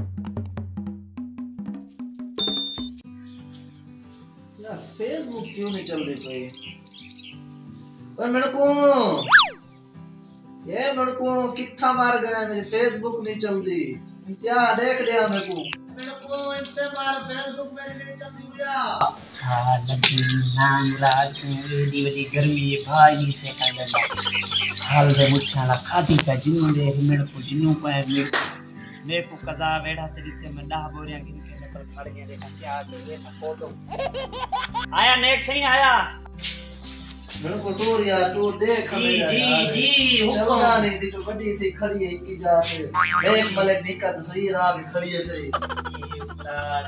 यार फेसबुक क्यों नहीं चल रही भाई? ओए मेरे को कितना मार गया, मेरी फेसबुक नहीं चल रही। क्या देख लिया मेरे को इतने मार फेसबुक मेरी नहीं चल रही भैया। हाँ लगी नाम रात में एडी बड़ी गर्मी है भाई से का लगा हाल दे मुछाला खादी का जिन्नु देख मेरे को जिन्नु पे मेरे को कजा वेड़ा चरित्र में 10 बोरियां गिन के निकल खड़ गए। देखा क्या देखा फोटो आया नेक्स्ट नहीं आया मेरे को टूर यार टूर देख जी हुक्म चलना नहीं थी तो बड़ी थी खड़ी है की जाते एक मलक दिक्कत सही रहा भी खड़ी है तेरी उस्ताद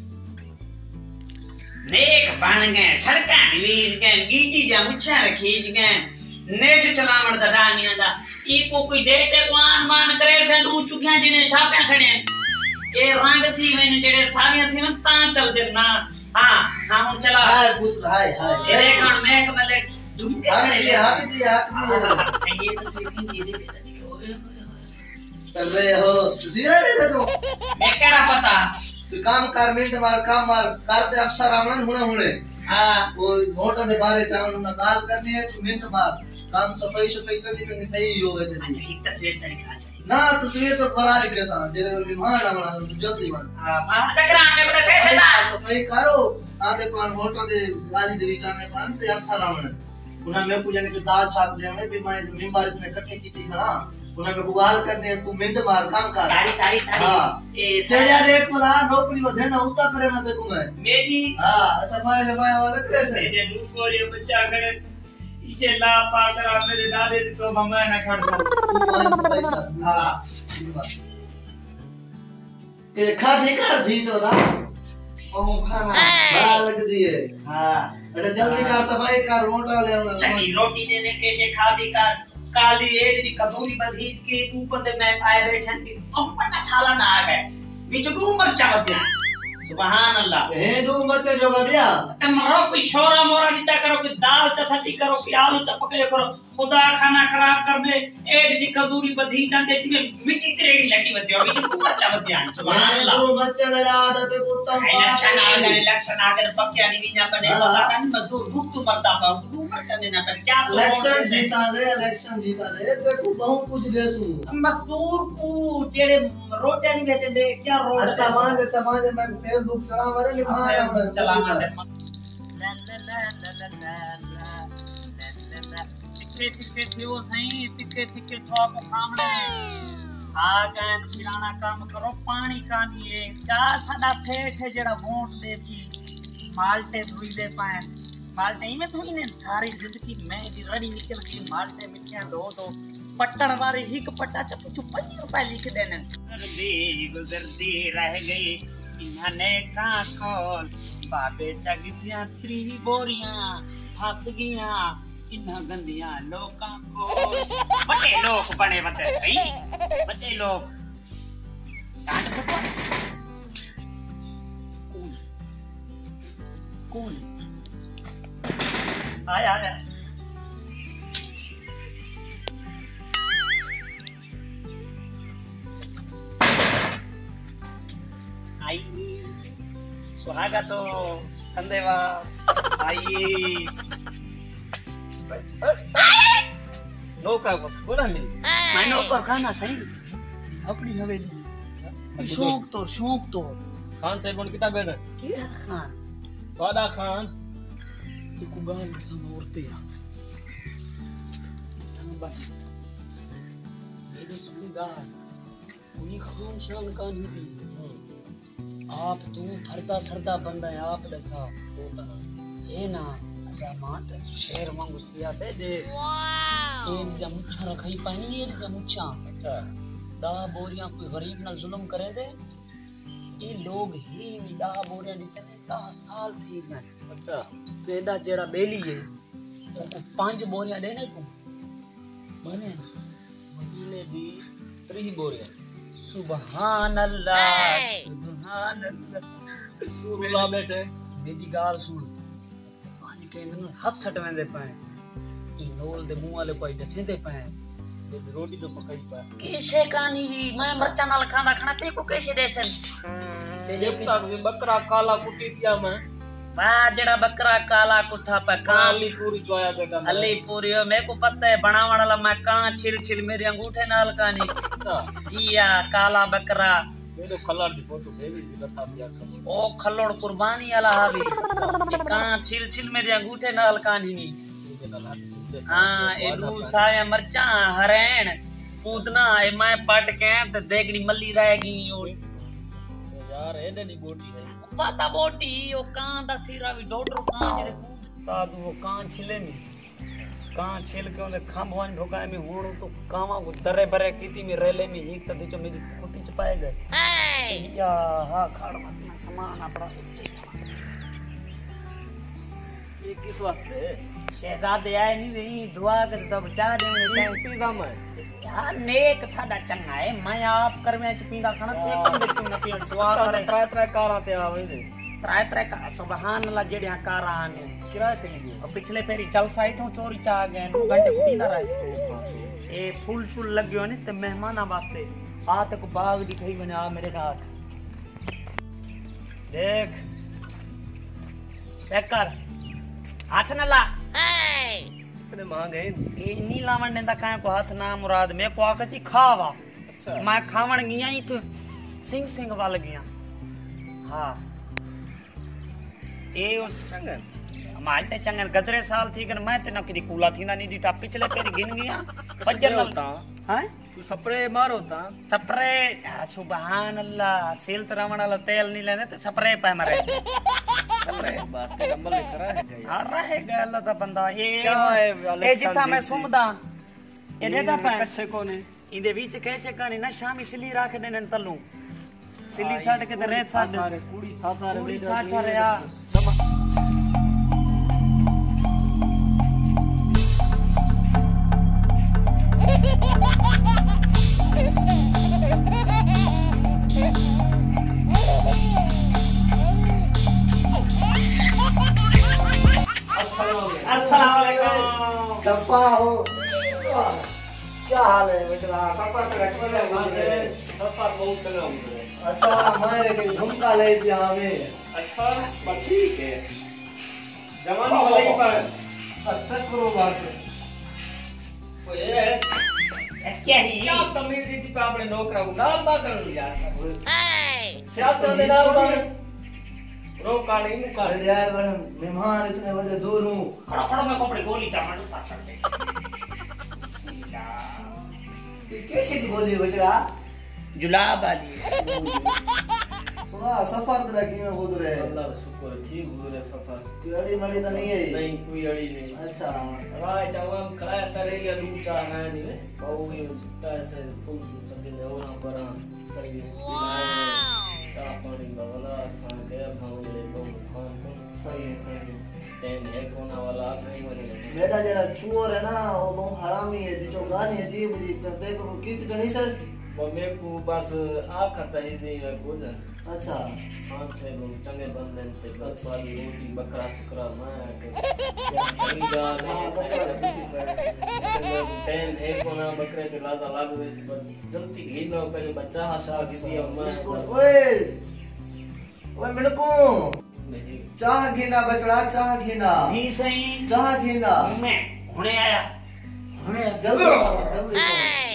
नेक बन गए सड़का वीज गए गीटी जा मुछा खींच गए नेट चलावण दा रानिया दा ई को कोई डेट मान मान करे से दू चुकियां जिने छापे खड़े ए रंग थी मैंने जेड़े सालियां थी मन ता चल दे ना हां हुन चला हाय पुत्र हाय हाय ए देखण नेक मलक हाथ दिया संगीत सीखी दे चल रहे हो जीरा रे तो मैं क्या पता तू काम कर मिनट मार काम मार करते अफसर आवन हुणे हां वो वोटां दे बारे चावण ना गाल करनी है तू मिनट मार काम सफाई चंगी थई होवे ते अच्छा एक तस्वीर तरीका चाहिए ना तस्वीर तो बना के सा जेरे विमान आवन जल्दी मान हां चक्रा में बड़ा से ना सफाई करो आते पान वोटां दे गाली दे विचाने पान ते अफसर आवन उन्हें मेरे को जाने के दाल छाप देने भी मैं मेंबर इतने इकट्ठे की थी ना उन्हें मेरे को गाल करने तू मिनट मार काम कर ताड़ी हां ए यार एक मला नौकरी वधे ना उता करे ना देखो मैं मेरी हां सफाई वाला करे से ये दूसरो ये बच्चा करे इसे ला पा करा मेरे डाले तो मैं ना खड़ दो हां के खादी कर दी तो ना ओ खाना बड़ा लग दिए हां अरे जल्दी कर सफाई कर रोटा ले आना चली रोटी देने कैसे खादी कर काली एडी कतूरी बधीज के ऊपर दे मैं आए बैठन की पप्पा साला ना आ गए बीच दू मरचा बतिया सुभान अल्लाह हे दू मरचे जोगा बिया तमरो कोई शोरा मोरा निता करो कोई दाल चसटी करो कोई आलू चपके करो खुदा खाना खराब कर दे एडी कतूरी बधी जाते में मिट्टी तेरी लट्टी बतिया बीच दू मरचा बतिया सुभान अल्लाह दू मरचा लगा आदत कुत्ता इलेक्शन आ गए पक्किया नहीं विना पड़े पता नहीं मजदूर मुक्त मरता पा दू मरचा ने ना कर क्या इलेक्शन जीता रे देखो बहुत कुछ देसू मजदूर को जेड़े रोटे नहीं भेजते दे क्या रोड समाज में फेसबुक चला मारे लिखा चला मारे टिके वो सही टिके ठोक खामले आ गए किराना काम करो पानी कानी है जा सदा सेठ जेड़ा वोट देसी माल्टे धुई दे पाए माल्टे में धुई ने सारी जिंदगी मैं दी रड़ी निकल गई माल्टे मिठिया दो पट्टन वाले हिक पट्टा चप चुप 5 रुपए लिख देने गुजरती रह गई इन्हाने का खोल बाबे चगदियां 3 बोरियां फंस गईयां इन्हा गंदियां लोकां को बड़े लोग बने बते भाई बड़े लोग कांड पता कौन आया आई सुहागा तो कंदेवा आई नौकर को बोला नहीं मैं नौकर खाना सही अपनी हवेली शौक तो खान से बन किता बेन किड़ा खान वादा खान ते कुगाल कसम औरते मेरे सुनगार कोई खान शान का नहीं आप तू फरदा सरदा बंदा है आप दसा होता है ना दामाद शेर वांगू सिया दे वाओ एक जा मुछा रखई पानी एक जा मुछा अच्छा 10 बोरियां कोई गरीब ना जुल्म करे दे ये लोग ही 10 बोरियां निकले 10 साल थी गए अच्छा तेदा जेड़ा बेली है तो 5 बोरियां देने तू माने महीने दी 3 बोरियां सुभान अल्लाह सुल्ला बेटे मेरी गाल सुन आज के हथ सटवेंदे पाए ई नोल दे मुंह वाले कोई दसेंदे पाए रोटी तो पकाई पा कैसे कहानी भी मैं मरचा नाल खांदा खाना ते को कैसे देसन देखता भी बकरा काला कुटी दिया मैं वाह जड़ा बकरा काला कुठा पे काली पूरी जोया बेटा अली पूरी मेरे को पता है बनावण वाला मैं कां छिल छिल मेरे अंगूठे नाल कानी जिया काला बकरा मेरे खल्लाड़ की फोटो भेजी थी लता दिया ओ खल्लोड़ कुर्बानी वाला हावी कां छिल छिल मेरे अंगूठे नाल कानी नी हां ए दू साया मरचा हरेण पूतना ए मैं पट के ते देखनी मल्ली रहेगी यार एदे नी बोटी है पता बोटी ओ कां दा सिरा भी डोडरो कां जेरे तादू वो कां छिले नी कां छिल के ओने खंभवन ढोकाए में हुणो तो कावा को दरे बरे कीती में रेले में एक त जो मेरी खुटी च पाए गए या हा खाड़ मत में सामान अपना ये किस वास्ते शहजादे आए नहीं नहीं दुआ कर तब चाह देने टाइम पीदा मैं यार नेक साडा चंगा है मैं आप कर में पीदा खाना से कौन दे तू न पी दुआ करे त्रै त्रै कारा ते आवे से त्रै त्रै का सुभान अल्लाह जेड़िया कारा ने किराए ते ली और पिछले फेरी जलसा आई तो चोरी चा गए 2 घंटे पीदा रहे ए फूल फूल लग गयो ने ते मेहमाना वास्ते आ तक बाग दिखाई बने आ मेरे नाल देख चेक कर हाथ न ला इतने महंगे ये नी लावण देंदा काहे को हाथ ना मुराद में को आकची खावा अच्छा मैं खावण गया ही तो सिंह सिंह वाल गया हां ए उस चंगन मालटे चंगन गदरे साल थी कर मैं ते न कदी कूला थीना नी दीटा पिछले पेरी गिन गया बजर होता हैं तू स्प्रे मारो ता स्प्रे सुभान अल्लाह सील तरवण वाला तेल नी लेने तो स्प्रे पे मरे स्प्रे बात का अमल करा है हां रहेगा अल्लाह दा बंदा क्या है ए जिता मैं सुमदा ए देता पे कसे कोने इंदे बीच कैसे कानी ना शामी सिली राख देने तल्लू सिली छाड़ के ते रेत छाड़ कुड़ी साथा रे छाड़ रे आ अस्सलाम वालेकुम दफा हो क्या हाल है बेटा सफा तो रखने वाले सफा बहुत चला हूं अच्छा मैं लेकिन झुमका ले दिया हमें अच्छा बस ठीक है जवानी वाले ही पर अच्छा करो बस ओए क्या ही क्या तमीज दी थी आपने नौकरा को गाल बात कर लिया सियासत में ना रो काले मुंह का अरे यार मैं मेहमान इतने बड़े दूर हूँ खड़ा खड़ा मैं कपड़े गोली चामड़ साथ करते कैसे की बोली बेटा जुलाब वाली सुना सफर तो लगी में गुजरे अल्लाह का शुक्र ठीक गुजरे सफर कोई अड़ी मड़ी तो नहीं है नहीं कोई अड़ी नहीं अच्छा राय चावम खड़ा करे या लू चा है नहीं बहु पैसे फूल सब ने ओना पर सही चा पानी बगला सा के भावले तो खान सही है टाइम है कोना वाला नहीं बने बेटा जरा चोर है ना वो बहुत हरामी है जो गाने अजीब अजीब करते को कित तो नहीं सर वो मेरे को बस आखिर तक ही से कुछ अच्छा हां से चंगे बंदन से बस वाली रोटी बकरा सुकरा मार के खरीदा नहीं टाइम है कोना बकरे के लाजा लागो इस पर जल्दी घी लो पहले बच्चा हसा के दिया मैं ओए मेरे को चाह घेना बचड़ा चाह घेना जी सही चाह घेना मैं हुने आया हमें जल्दी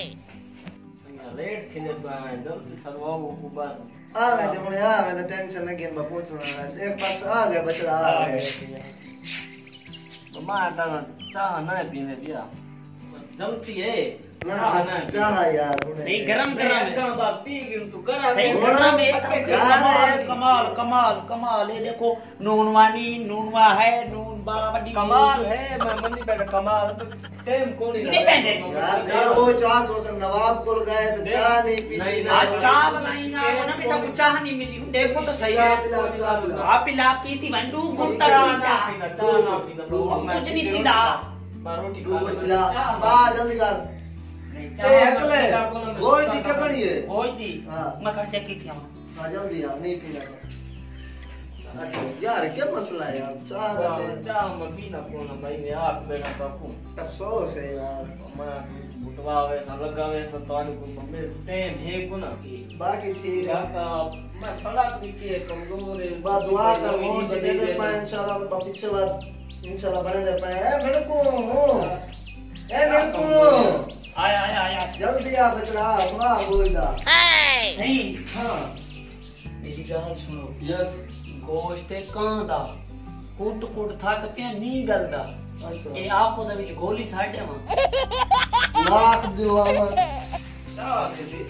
लेट खिले जल्दी सरवाओ को बस आ मैं तो टेंशन नहीं घेन पहुंच रहा एक पास आ गया बचड़ा आ गया तो मां ता चाह ना पीने दिया जल्दी है चाह यार नहीं गरम गरम का बात पी गिन तू करा सही गरम में कमाल कमाल कमाल कमाल ये देखो नूनवानी नूनवा है नून बड़ा बड़ी कमाल है मैं मंदी पे कमाल तो टाइम कौन नहीं पहनते यार कल वो चाह सोच नवाब को गए तो चाह नहीं पीती आज चाह बनाई ना वो ना बेटा कुछ चाह नहीं मिली देखो तो सही चाह पिला आप पिला पीती बंडू घुमता रहा चाह ना पीना कुछ नहीं थी दा रोटी दो पिला बा जल्दी कर ए अकले गोई दिखे पड़ी है होई थी हां मैं खर्चे की थी हम हां जल्दी यार नहीं पीना यार क्या मसला है यार चाह चाह मैं पीना कौन भाई मैं आग बेटा बापू अफसोस है यार मैं कुटवा वैसा लगा वैसा तो आने को मम्मी टेन है को ना कि बाकी ठीक है का मैं सड़क नीचे कमजोर है बात दुआ कर वो दे दे पाए इंशाल्लाह तो पीछे बात इंशाल्लाह बने दे पाए ए मिणकू आया आया आया जल्दी आ बचड़ा हुआ बोलदा नहीं हां मेरी गल सुनो यस गोश्त कांदा कुट कुट थक पिया नी गलदा अच्छा ए आपको दे विच गोली साडे वा लाख दीवाना क्या किसी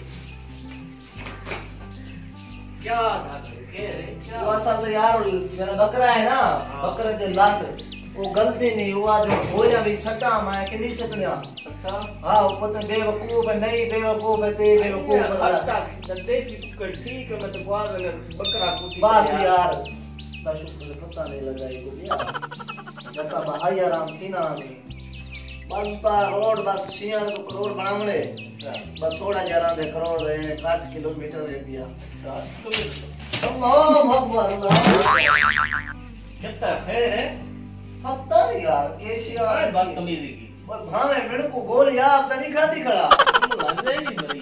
क्या था क्या वो असल में यार मेरा बकरा है ना बकरे के लात वो गलती नहीं हुआ जो हो जा भी सटा मैं के नीचे तनिया अच्छा हां ऊपर तो बेवकूफ है नहीं बेवकूफ है ते बेवकूफ है अच्छा देसी कुकर ठीक है मैं तो बाहर में बकरा कुटी बस यार बस शुक्र पता नहीं लगा ये को जता भाई आराम थी ना बस रोड बस छियान तो करोड़ बनावणे बस थोड़ा जरा दे करोड़ है 60 किलोमीटर है पिया अल्लाह अकबर अल्लाह कितना है पता नहीं यार एशिया बदतमीजी की और भावे मेरे को गोल यार अब नहीं खाती खड़ा लग जाएगी मरी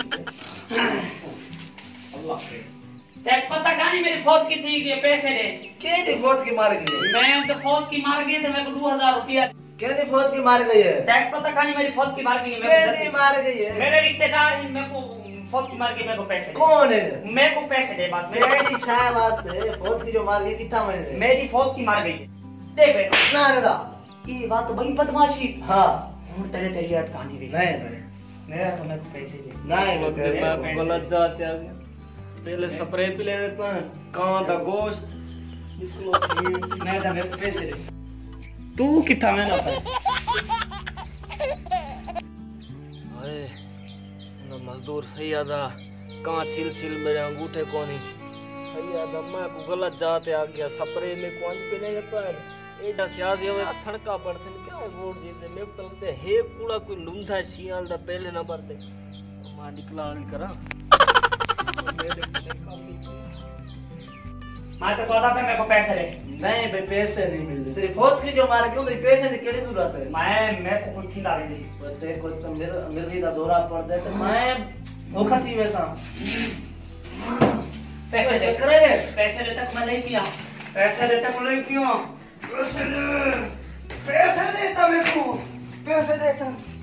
अल्लाह के तेरे पता कहानी मेरी फौत की थी कि पैसे दे के दी फौत की मार गई मैं तो फौत की मार गई तो मेरे को 2000 रुपया के दी फौत की मार गई है तेरे पता कहानी मेरी फौत की मार गई है के दी मार गई है मेरे रिश्तेदार हैं मेरे को फौत की मार गई मेरे को पैसे दे कौन है मेरे को पैसे दे बात मेरी छाया वास्ते फौत की जो मार गई कितना महीने मेरी फौत की मार गई दे पैसे ना रे दा ये बात तो बड़ी बदमाशी हां और तेरे तेरी याद कहानी भी नहीं मेरा तो मेरे को पैसे दे नहीं वो मैं गलत जाते आ गया पहले स्प्रे पी ले देता है कान का गोश्त मैं तो मेरे को पैसे दे तू कितना मैं ना हाय ना मजदूर सही आदा कां छिल छिल मेरे अंगूठे कोनी सही आदा मैं को गलत जाते आ गया स्प्रे में कौन पे नहीं जाता है एडा सियाज ये सड़का पड़ते क्या है रोड जे में तलते हे कूड़ा कोई लुंधा शियाल दा पहले ना पड़ते मां निकला करा मैं तो कहता था मेरे को पैसे दे नहीं बे पैसे नहीं मिलते तेरी फौत की जो मार क्यों तेरी पैसे नहीं केड़ी दूर आते मैं मेरे को कुछ खिला दे बच्चे को तो मेरे का दौरा पड़ जाए तो मैं धोखा थी वैसा पैसे दे करे रे पैसे दे तक मैं नहीं किया पैसे दे तक मैं नहीं किया पैसे दे तब मेरे को पैसे दे